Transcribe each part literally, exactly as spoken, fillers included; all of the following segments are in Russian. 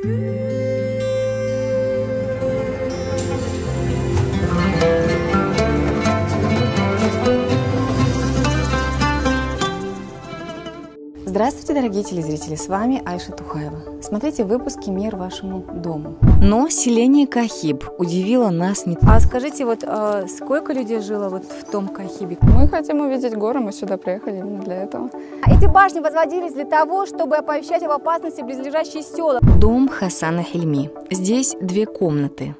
Здравствуйте, дорогие телезрители, с вами Айша Тухаева. Смотрите выпуски «Мир вашему дому». Но селение Кахиб удивило нас не... А скажите, вот а сколько людей жило вот в том Кахибе? Мы хотим увидеть горы, мы сюда приехали именно для этого. Эти башни возводились для того, чтобы оповещать об опасности близлежащие села. Дом Хасана Хильми. Здесь две комнаты.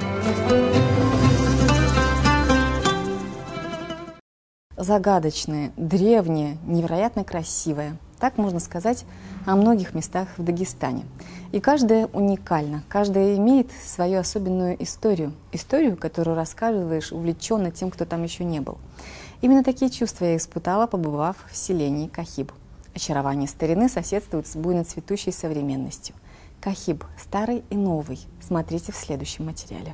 Загадочные, древние, невероятно красивые. Так можно сказать о многих местах в Дагестане. И каждая уникальна, каждая имеет свою особенную историю. Историю, которую рассказываешь увлеченно тем, кто там еще не был. Именно такие чувства я испытала, побывав в селении Кахиб. Очарование старины соседствует с буйно цветущей современностью. Кахиб – старый и новый. Смотрите в следующем материале.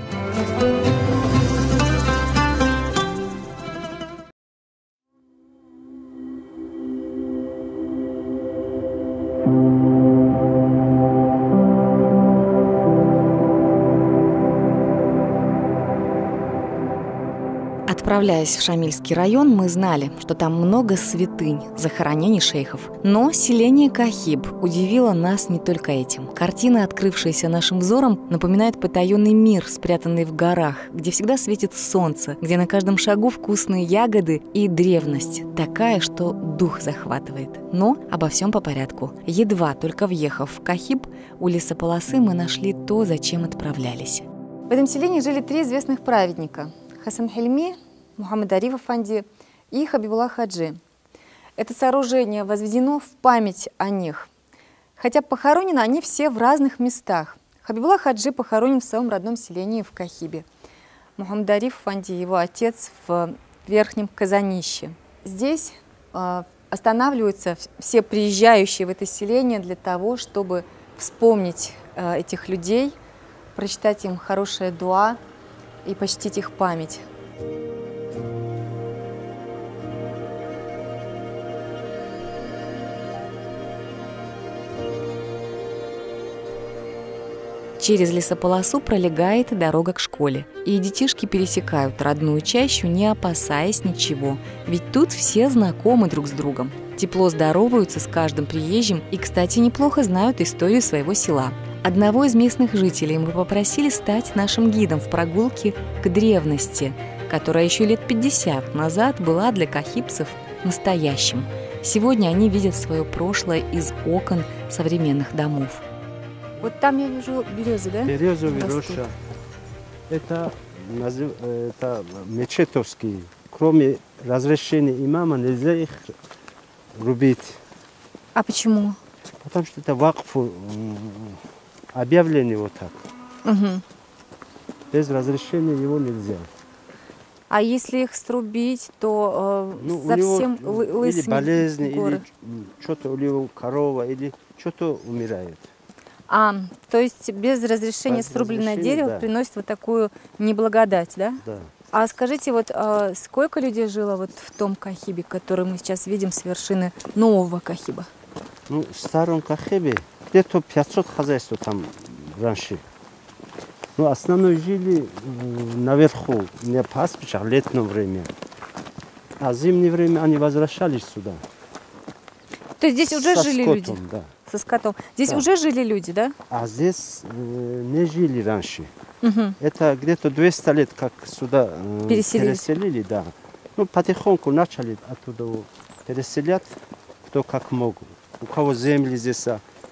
Отправляясь в Шамильский район, мы знали, что там много святынь, захоронений шейхов. Но селение Кахиб удивило нас не только этим. Картина, открывшаяся нашим взором, напоминает потаенный мир, спрятанный в горах, где всегда светит солнце, где на каждом шагу вкусные ягоды и древность, такая, что дух захватывает. Но обо всем по порядку. Едва только въехав в Кахиб, у лесополосы мы нашли то, зачем отправлялись. В этом селении жили три известных праведника – Хасан Хильми, Мухаммад Ариф Афанди и Хабибулла Хаджи. Это сооружение возведено в память о них. Хотя похоронены они все в разных местах. Хабибулла Хаджи похоронен в своем родном селении в Кахибе. Мухаммад Ариф Афанди, его отец, в Верхнем Казанище. Здесь э, останавливаются все приезжающие в это селение для того, чтобы вспомнить э, этих людей, прочитать им хорошее дуа и почтить их память. Через лесополосу пролегает дорога к школе, и детишки пересекают родную чащу, не опасаясь ничего, ведь тут все знакомы друг с другом. Тепло здороваются с каждым приезжим и, кстати, неплохо знают историю своего села. Одного из местных жителей мы попросили стать нашим гидом в прогулке к древности, которая еще лет пятьдесят назад была для кахибцев настоящим. Сегодня они видят свое прошлое из окон современных домов. Вот там я вижу березы, да? Березовые роща. Это, это мечетовские. Кроме разрешения имама нельзя их рубить. А почему? Потому что это вакф, объявление вот так. Угу. Без разрешения его нельзя. А если их срубить, то э, ну, совсем лысый или болезни, или что-то у него корова, или что-то умирает. А, то есть без разрешения без срубленное разрешения, дерево да. приносит вот такую неблагодать, да? Да. А скажите, вот а, сколько людей жило вот в том Кахибе, который мы сейчас видим с вершины нового Кахиба? Ну, в старом Кахибе где-то пятьсот хозяйств там раньше. Ну, основные жили наверху, не пастбищах, летнее время. А в зимнее время они возвращались сюда. То есть здесь уже Со жили скотом, люди? Да. Со скотом. Здесь да. уже жили люди, да? А здесь э, не жили раньше. Угу. Это где-то двести лет, как сюда э, переселили, да. Ну, потихоньку начали оттуда переселять, кто как мог. У кого земли здесь,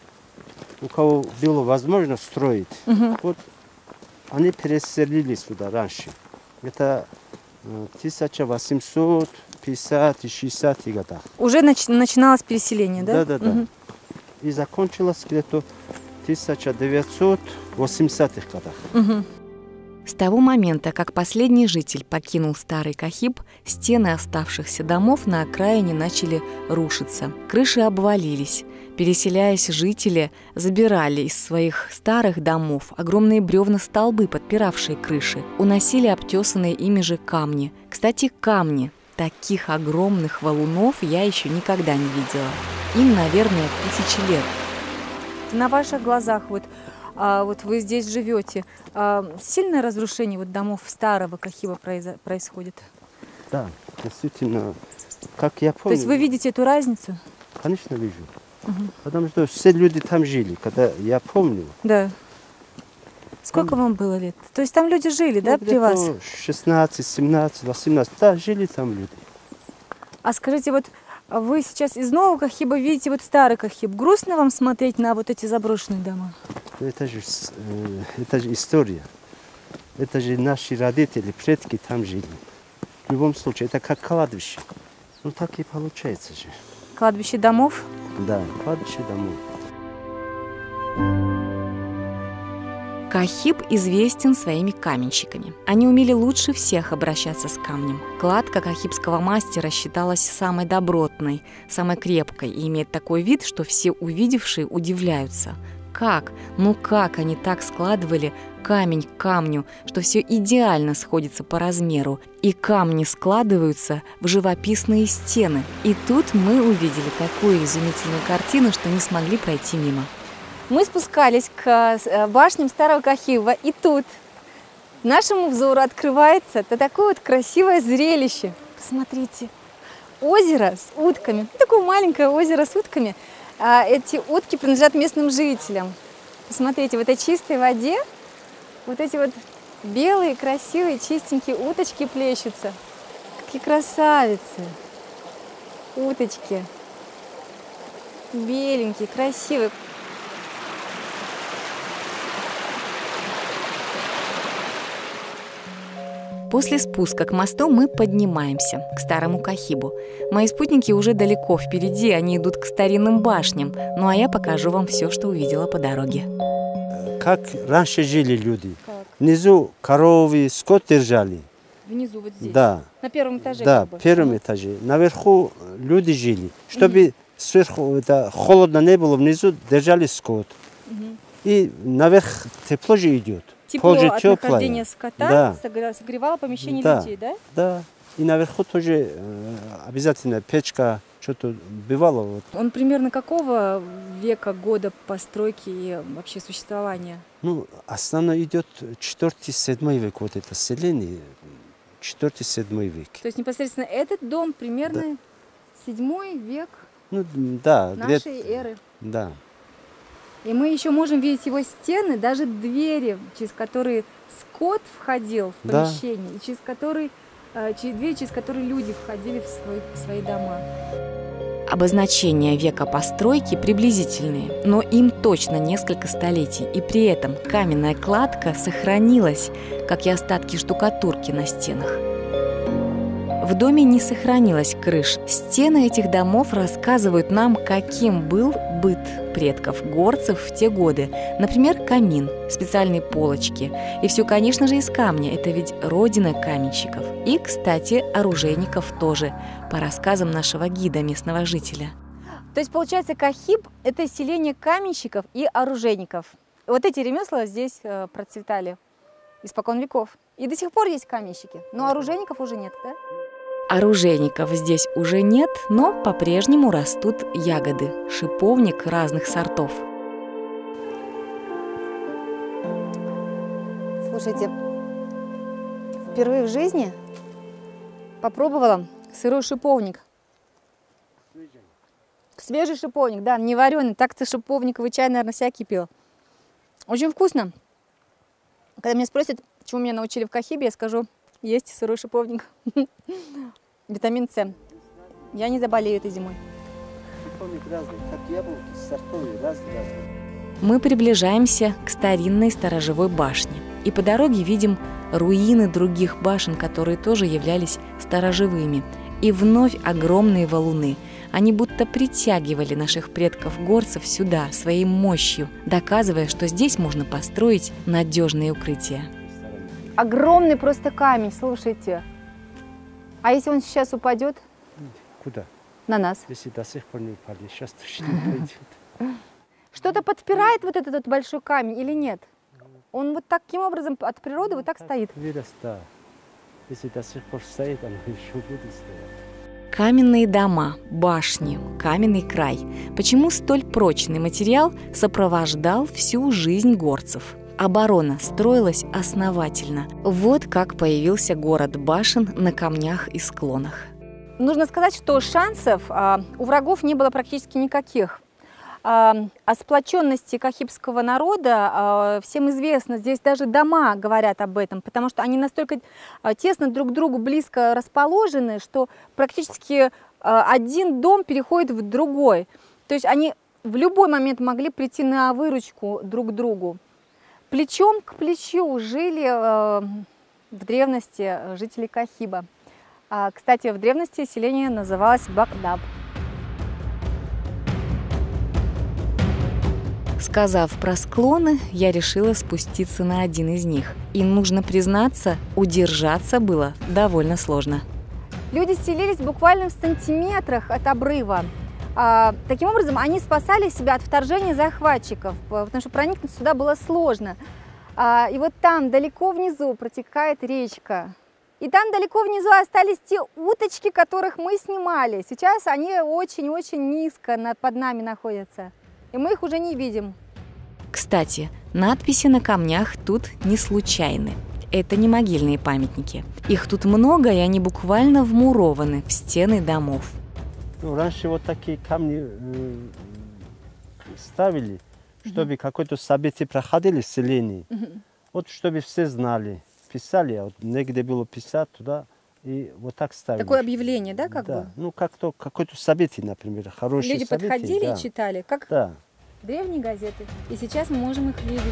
у кого было возможно строить. Угу. Вот они переселили сюда раньше. Это тысяча восемьсот пятидесятых шестидесятых годах. Уже нач начиналось переселение, да? Да, да, да. Угу. И закончилось где-то в тысяча девятьсот восьмидесятых годах. Угу. С того момента, как последний житель покинул старый Кахиб, стены оставшихся домов на окраине начали рушиться. Крыши обвалились. Переселяясь, жители забирали из своих старых домов огромные бревна-столбы, подпиравшие крыши, уносили обтесанные ими же камни. Кстати, камни. Таких огромных валунов я еще никогда не видела. Им, наверное, тысячи лет. на ваших глазах, вот, а, вот вы здесь живете, а, сильное разрушение вот домов старого Кахиба произо- происходит? Да, действительно, как я помню. То есть вы видите эту разницу? Конечно, вижу. Угу. Потому что все люди там жили, когда я помню. Да. Сколько там, вам было лет? То есть там люди жили, да, ну, при вас? шестнадцать, семнадцать, восемнадцать, да, жили там люди. А скажите, вот вы сейчас из нового Кахиба видите вот старый Кахиб. Грустно вам смотреть на вот эти заброшенные дома? Это же, э, это же история. Это же наши родители, предки там жили. В любом случае, это как кладбище. Ну так и получается же. Кладбище домов? Да, кладбище домов. Кахиб известен своими каменщиками. Они умели лучше всех обращаться с камнем. Кладка кахибского мастера считалась самой добротной, самой крепкой и имеет такой вид, что все увидевшие удивляются. Как? Ну как они так складывали камень к камню, что все идеально сходится по размеру, и камни складываются в живописные стены. И тут мы увидели такую изумительную картину, что не смогли пройти мимо. Мы спускались к башням старого Кахиба, и тут нашему взору открывается это такое вот красивое зрелище. Посмотрите, озеро с утками, такое маленькое озеро с утками. А эти утки принадлежат местным жителям. Посмотрите, в этой чистой воде вот эти вот белые, красивые, чистенькие уточки плещутся. Какие красавицы! Уточки. Беленькие, красивые. После спуска к мосту мы поднимаемся к старому Кахибу. Мои спутники уже далеко впереди, они идут к старинным башням. Ну а я покажу вам все, что увидела по дороге. Как раньше жили люди. Как? Внизу коровы, скот держали. Внизу, вот здесь? Да. На первом этаже? Да, как бы. в первом этаже. Наверху люди жили. Чтобы угу. сверху это, холодно не было, внизу держали скот. Угу. И наверх тепло же идет. Тепло Позже от теплое. нахождения скота да. согревало помещение да. людей, да? Да. И наверху тоже э, обязательно печка, что-то бывало. Вот. Он примерно какого века, года постройки и вообще существования? Ну, основно идет четвёртый-седьмой век, вот это селение, четвёртый-седьмой век. То есть непосредственно этот дом примерно да. седьмой век ну, да, нашей эры. Да. И мы еще можем видеть его стены, даже двери, через которые скот входил в помещение, да. и через которые, через двери, через которые люди входили в, свой, в свои дома. Обозначения века постройки приблизительные, но им точно несколько столетий, и при этом каменная кладка сохранилась, как и остатки штукатурки на стенах. В доме не сохранилась крыш. Стены этих домов рассказывают нам, каким был быт предков горцев в те годы. Например, камин, специальные полочки. И все, конечно же, из камня. Это ведь родина каменщиков. И, кстати, оружейников тоже, по рассказам нашего гида, местного жителя. То есть, получается, Кахиб – это селение каменщиков и оружейников. Вот эти ремесла здесь процветали испокон веков. И до сих пор есть каменщики, но оружейников уже нет, да? Оружейников здесь уже нет, но по-прежнему растут ягоды, шиповник разных сортов. Слушайте, впервые в жизни попробовала сырой шиповник. Свежий шиповник, да, не вареный. Так-то шиповниковый чай, наверное, всякий пил. Очень вкусно. Когда меня спросят, чему меня научили в Кахибе, я скажу, есть сырой шиповник. Витамин С. Я не заболею этой зимой. Шиповник разный, как яблоки, сортовые, разные. Мы приближаемся к старинной сторожевой башне. И по дороге видим руины других башен, которые тоже являлись сторожевыми. И вновь огромные валуны. Они будто притягивали наших предков-горцев сюда своей мощью, доказывая, что здесь можно построить надежные укрытия. Огромный просто камень, слушайте. А если он сейчас упадет? Куда? На нас. Если до сих пор не упали, сейчас точно не пойдет. Что-то подпирает вот этот, этот большой камень или нет? Он вот таким образом от природы вот так стоит. Вырос, да. Если до сих пор стоит, оно еще будет стоять. Каменные дома, башни, каменный край. Почему столь прочный материал сопровождал всю жизнь горцев? Оборона строилась основательно. Вот как появился город башен на камнях и склонах. Нужно сказать, что шансов а, у врагов не было практически никаких. А, о сплоченности кахибского народа а, всем известно. Здесь даже дома говорят об этом, потому что они настолько а, тесно друг к другу близко расположены, что практически а, один дом переходит в другой. То есть они в любой момент могли прийти на выручку друг к другу. Плечом к плечу жили а, в древности жители Кахиба. А, кстати, в древности селение называлось Бакдаб. Сказав про склоны, я решила спуститься на один из них. И, нужно признаться, удержаться было довольно сложно. Люди селились буквально в сантиметрах от обрыва. А, таким образом, они спасали себя от вторжения захватчиков, потому что проникнуть сюда было сложно. А, и вот там, далеко внизу, протекает речка. И там далеко внизу остались те уточки, которых мы снимали. Сейчас они очень-очень низко над, под нами находятся. И мы их уже не видим. Кстати, надписи на камнях тут не случайны. Это не могильные памятники. Их тут много, и они буквально вмурованы в стены домов. Ну, раньше вот такие камни э, ставили, чтобы mm-hmm. какое-то событие проходили в селении. Mm-hmm. Вот чтобы все знали. Писали, а вот негде было писать туда, и вот так ставили. Такое объявление, да, как да. бы? Ну, как-то какое-то событие, например, хорошее Люди событие. подходили да. и читали, как да. древние газеты. И сейчас мы можем их видеть.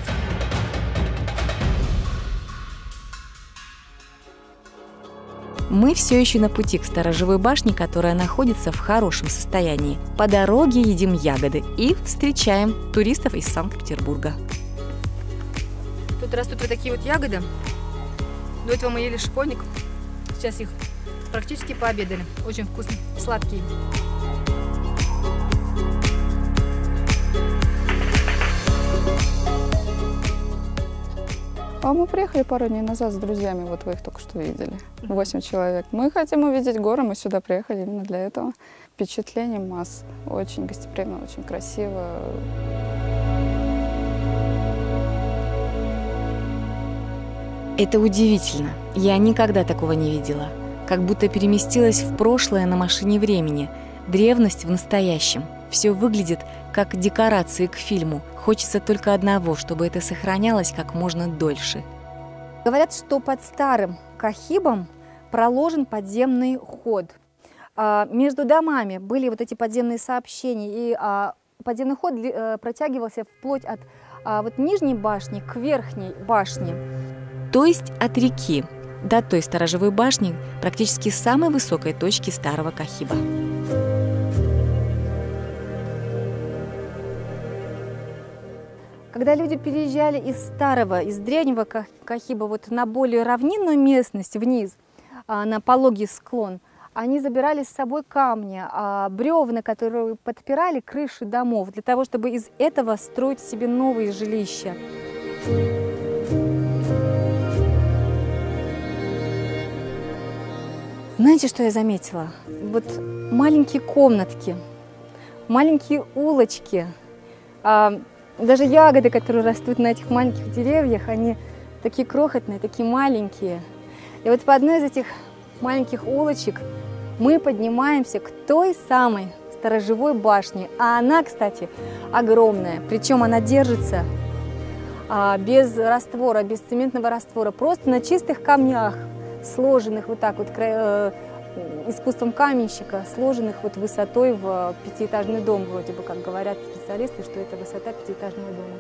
Мы все еще на пути к сторожевой башне, которая находится в хорошем состоянии. По дороге едим ягоды и встречаем туристов из Санкт-Петербурга. Тут растут вот такие вот ягоды. До этого мы ели шиповник. Сейчас их практически пообедали. Очень вкусные, сладкие. А мы приехали пару дней назад с друзьями, вот вы их только что видели. Восемь человек. Мы хотим увидеть горы, мы сюда приехали именно для этого. Впечатлений масс. Очень гостеприимно, очень красиво. Это удивительно. Я никогда такого не видела. Как будто переместилась в прошлое на машине времени. Древность в настоящем. Все выглядит как декорации к фильму. Хочется только одного, чтобы это сохранялось как можно дольше. Говорят, что под старым Кахибом проложен подземный ход. А, между домами были вот эти подземные сообщения, и а, подземный ход а, протягивался вплоть от а, вот нижней башни к верхней башне. То есть от реки до той сторожевой башни, практически самой высокой точки старого Кахиба. Когда люди переезжали из старого, из древнего Кахиба вот на более равнинную местность, вниз, на пологий склон, они забирали с собой камни, бревна, которые подпирали крыши домов, для того, чтобы из этого строить себе новые жилища. Знаете, что я заметила? Вот маленькие комнатки, маленькие улочки, даже ягоды, которые растут на этих маленьких деревьях, они такие крохотные, такие маленькие. И вот по одной из этих маленьких улочек мы поднимаемся к той самой сторожевой башне. А она, кстати, огромная. Причем она держится а, без раствора, без цементного раствора, просто на чистых камнях, сложенных вот так вот э, искусством каменщика, сложенных вот высотой в пятиэтажный дом, вроде бы, как говорят специалисты, что это высота пятиэтажного дома.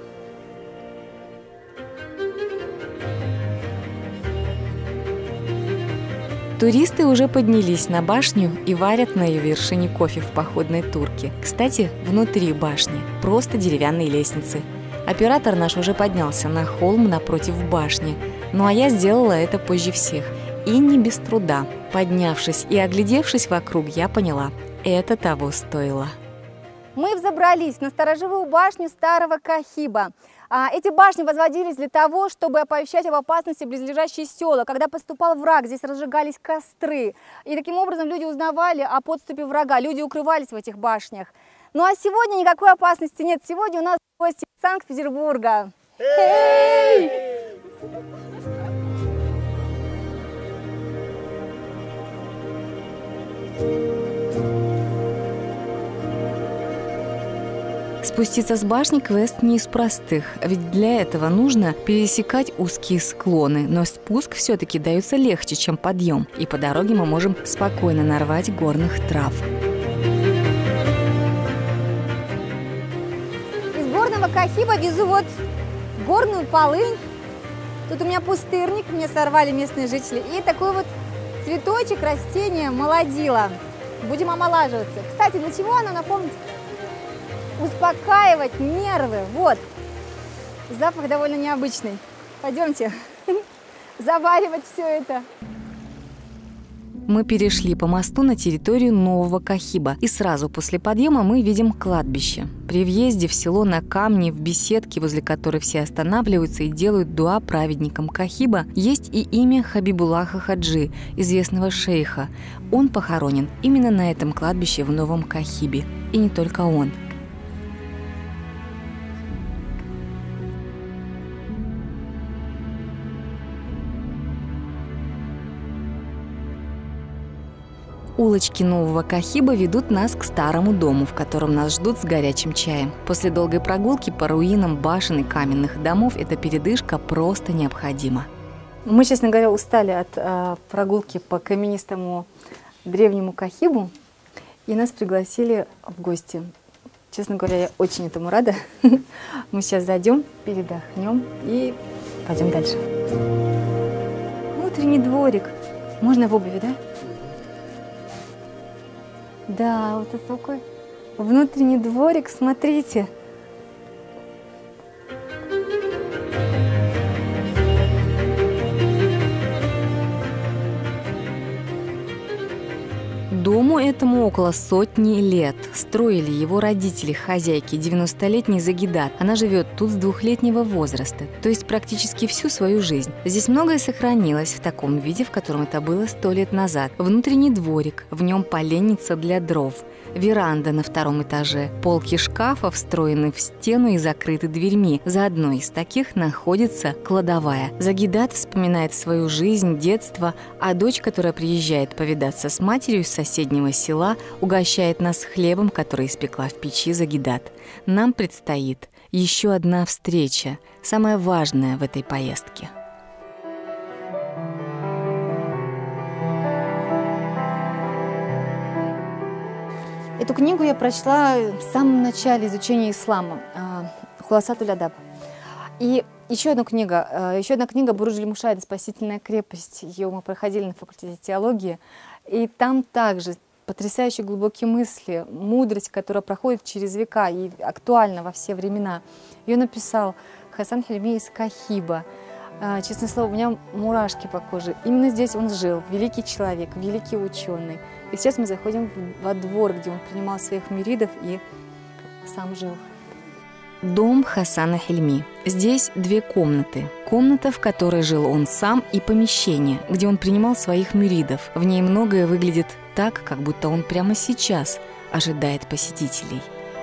Туристы уже поднялись на башню и варят на ее вершине кофе в походной турке. Кстати, внутри башни просто деревянные лестницы. Оператор наш уже поднялся на холм напротив башни, ну а я сделала это позже всех. И не без труда. Поднявшись и оглядевшись вокруг, я поняла, это того стоило. Мы взобрались на сторожевую башню старого Кахиба. А, эти башни возводились для того, чтобы оповещать об опасности близлежащие села. Когда поступал враг, здесь разжигались костры. И таким образом люди узнавали о подступе врага, люди укрывались в этих башнях. Ну а сегодня никакой опасности нет. Сегодня у нас гости из Санкт-Петербурга. Эй! Спуститься с башни квест не из простых, ведь для этого нужно пересекать узкие склоны, но спуск все-таки дается легче, чем подъем, и по дороге мы можем спокойно нарвать горных трав. Из горного Кахиба везу вот горную полынь. Тут у меня пустырник, мне сорвали местные жители, и такой вот цветочек, растение молодила. Будем омолаживаться. Кстати, для чего оно, напомните? Успокаивать нервы. Вот. Запах довольно необычный. Пойдемте заваривать все это. Мы перешли по мосту на территорию нового Кахиба, и сразу после подъема мы видим кладбище. При въезде в село на камне, в беседке, возле которой все останавливаются и делают дуа праведникам Кахиба, есть и имя Хабибуллаха Хаджи, известного шейха. Он похоронен именно на этом кладбище в новом Кахибе. И не только он. Улочки нового Кахиба ведут нас к старому дому, в котором нас ждут с горячим чаем. После долгой прогулки по руинам башен и каменных домов эта передышка просто необходима. Мы, честно говоря, устали от э, прогулки по каменистому древнему Кахибу, и нас пригласили в гости. Честно говоря, я очень этому рада. Мы сейчас зайдем, передохнем и пойдем дальше. Внутренний дворик. Можно в обуви, да? Да, вот это такой внутренний дворик, смотрите. Дому этому около сотни лет. Строили его родители, хозяйки, девяностолетний Загидат. Она живет тут с двухлетнего возраста, то есть практически всю свою жизнь. Здесь многое сохранилось в таком виде, в котором это было сто лет назад. Внутренний дворик, в нем поленница для дров, веранда на втором этаже, полки шкафа встроены в стену и закрыты дверьми. За одной из таких находится кладовая. Загидат вспоминает свою жизнь, детство, а дочь, которая приезжает повидаться с матерью из соседнего села, угощает нас хлебом, который испекла в печи Загидат. Нам предстоит еще одна встреча, самая важная в этой поездке. Эту книгу я прочла в самом начале изучения ислама, Хуласатуль Адаб. И еще одна книга, еще одна книга Бурудж-аль-Мушаида «Спасительная крепость». Ее мы проходили на факультете теологии. И там также потрясающие глубокие мысли, мудрость, которая проходит через века и актуальна во все времена. Ее написал Хасан Хильми из Кахиба. Честное слово, у меня мурашки по коже. Именно здесь он жил, великий человек, великий ученый. И сейчас мы заходим во двор, где он принимал своих мюридов и сам жил. Дом Хасана Хильми. Здесь две комнаты. Комната, в которой жил он сам, и помещение, где он принимал своих мюридов. В ней многое выглядит так, как будто он прямо сейчас ожидает посетителей.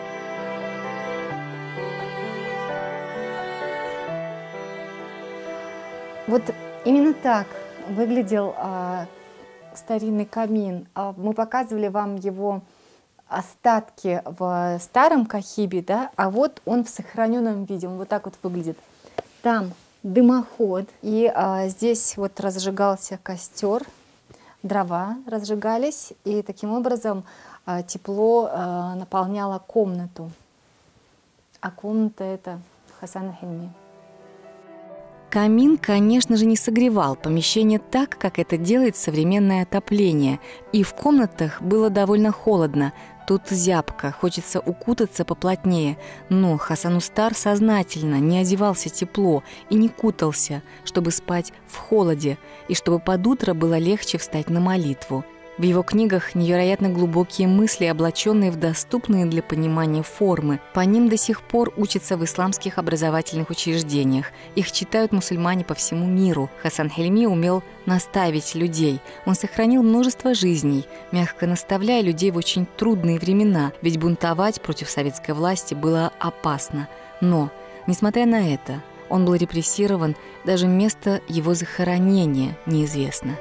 Вот именно так выглядел а, старинный камин. А, мы показывали вам его остатки в старом Кахибе, да, а вот он в сохраненном виде, он вот так вот выглядит. Там дымоход, и а, здесь вот разжигался костер, дрова разжигались, и таким образом а, тепло а, наполняло комнату. А комната это Хасан Хильми. Камин, конечно же, не согревал помещение так, как это делает современное отопление, и в комнатах было довольно холодно. Тут зябко, хочется укутаться поплотнее, но Хасан Устар сознательно не одевался тепло и не кутался, чтобы спать в холоде, и чтобы под утро было легче встать на молитву. В его книгах невероятно глубокие мысли, облаченные в доступные для понимания формы. По ним до сих пор учатся в исламских образовательных учреждениях. Их читают мусульмане по всему миру. Хасан Хильми умел наставить людей. Он сохранил множество жизней, мягко наставляя людей в очень трудные времена, ведь бунтовать против советской власти было опасно. Но, несмотря на это, он был репрессирован, даже место его захоронения неизвестно.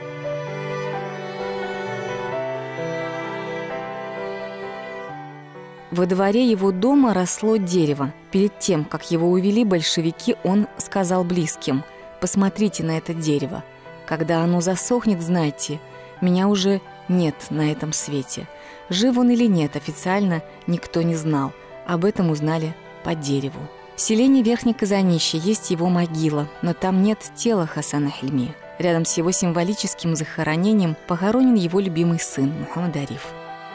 Во дворе его дома росло дерево. Перед тем, как его увели большевики, он сказал близким: «Посмотрите на это дерево. Когда оно засохнет, знайте, меня уже нет на этом свете». Жив он или нет, официально никто не знал. Об этом узнали по дереву. В селении Верхнее Казанище есть его могила, но там нет тела Хасана Хильми. Рядом с его символическим захоронением похоронен его любимый сын Мухаммад Ариф.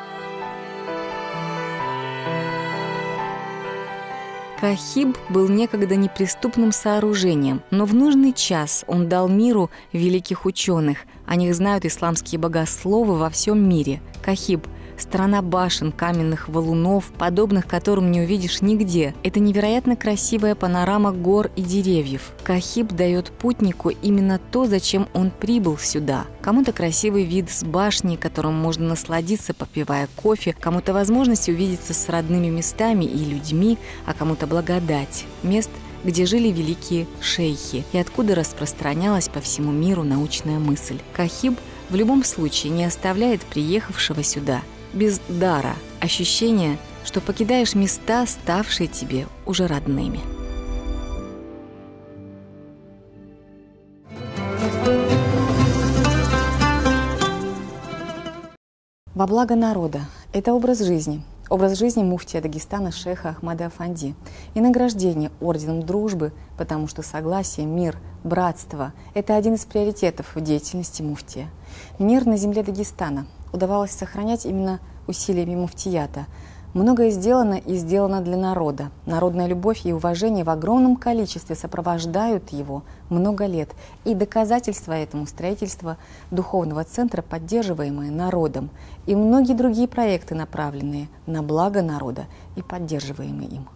Кахиб был некогда неприступным сооружением, но в нужный час он дал миру великих ученых. О них знают исламские богословы во всем мире. Кахиб – страна башен, каменных валунов, подобных которым не увидишь нигде. Это невероятно красивая панорама гор и деревьев. Кахиб дает путнику именно то, зачем он прибыл сюда. Кому-то красивый вид с башни, которым можно насладиться, попивая кофе, кому-то возможность увидеться с родными местами и людьми, а кому-то благодать, мест, где жили великие шейхи и откуда распространялась по всему миру научная мысль. Кахиб в любом случае не оставляет приехавшего сюда без дара, ощущение, что покидаешь места, ставшие тебе уже родными. Во благо народа – это образ жизни. Образ жизни муфтия Дагестана шейха Ахмада Афанди и награждение орденом дружбы, потому что согласие, мир, братство – это один из приоритетов в деятельности муфтия. Мир на земле Дагестана удавалось сохранять именно усилиями муфтията. Многое сделано и сделано для народа. Народная любовь и уважение в огромном количестве сопровождают его много лет. И доказательство этому строительство духовного центра, поддерживаемое народом, и многие другие проекты, направленные на благо народа и поддерживаемые им.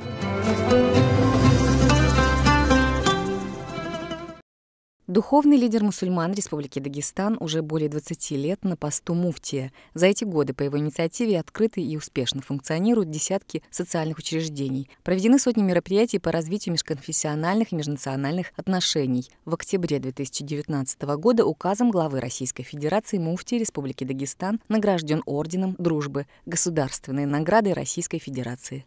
Духовный лидер мусульман Республики Дагестан уже более двадцати лет на посту муфтия. За эти годы по его инициативе открыты и успешно функционируют десятки социальных учреждений. Проведены сотни мероприятий по развитию межконфессиональных и межнациональных отношений. В октябре две тысячи девятнадцатого года указом главы Российской Федерации муфтий Республики Дагестан награжден орденом дружбы, государственной наградой Российской Федерации.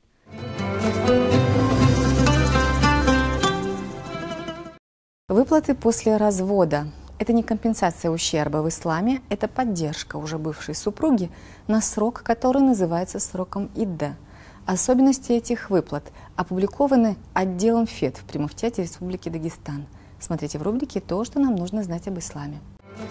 Выплаты после развода – это не компенсация ущерба в исламе, это поддержка уже бывшей супруги на срок, который называется сроком идда. Особенности этих выплат опубликованы отделом ФЕД в при муфтияте Республики Дагестан. Смотрите в рубрике «То, что нам нужно знать об исламе».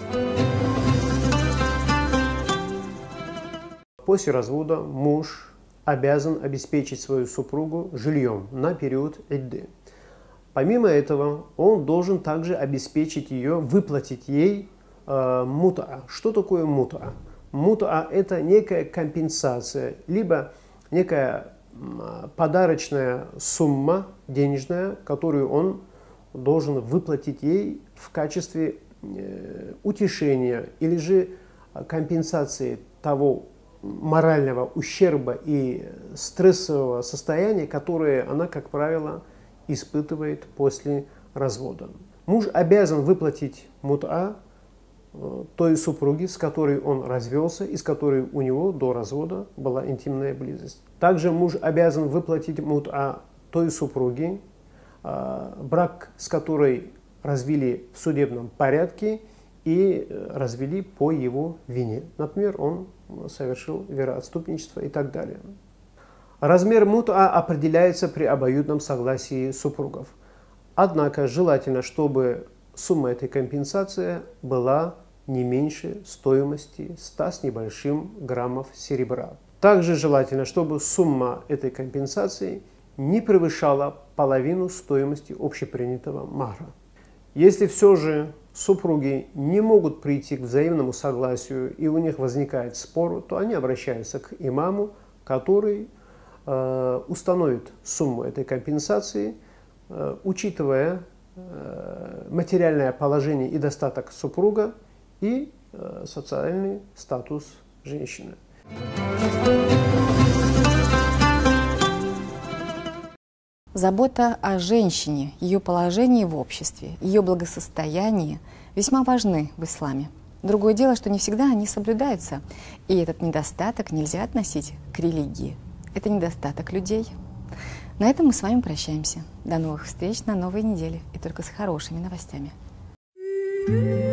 После развода муж обязан обеспечить свою супругу жильем на период идды. Помимо этого, он должен также обеспечить ее, выплатить ей э, мут'a. Что такое мут'a? Мут'a – это некая компенсация, либо некая э, подарочная сумма денежная, которую он должен выплатить ей в качестве э, утешения или же компенсации того морального ущерба и стрессового состояния, которое она, как правило, испытывает после развода. Муж обязан выплатить мут'a той супруге, с которой он развелся и с которой у него до развода была интимная близость. Также муж обязан выплатить мут'a той супруге, брак с которой развели в судебном порядке и развели по его вине. Например, он совершил вероотступничество и так далее. Размер мут'a определяется при обоюдном согласии супругов. Однако желательно, чтобы сумма этой компенсации была не меньше стоимости ста с небольшим граммов серебра. Также желательно, чтобы сумма этой компенсации не превышала половину стоимости общепринятого махра. Если все же супруги не могут прийти к взаимному согласию и у них возникает спор, то они обращаются к имаму, который э, установит сумму этой компенсации, э, учитывая э, материальное положение и достаток супруга и э, социальный статус женщины. Забота о женщине, ее положении в обществе, ее благосостоянии весьма важны в исламе. Другое дело, что не всегда они соблюдаются, и этот недостаток нельзя относить к религии. Это недостаток людей. На этом мы с вами прощаемся. До новых встреч на новой неделе, и только с хорошими новостями.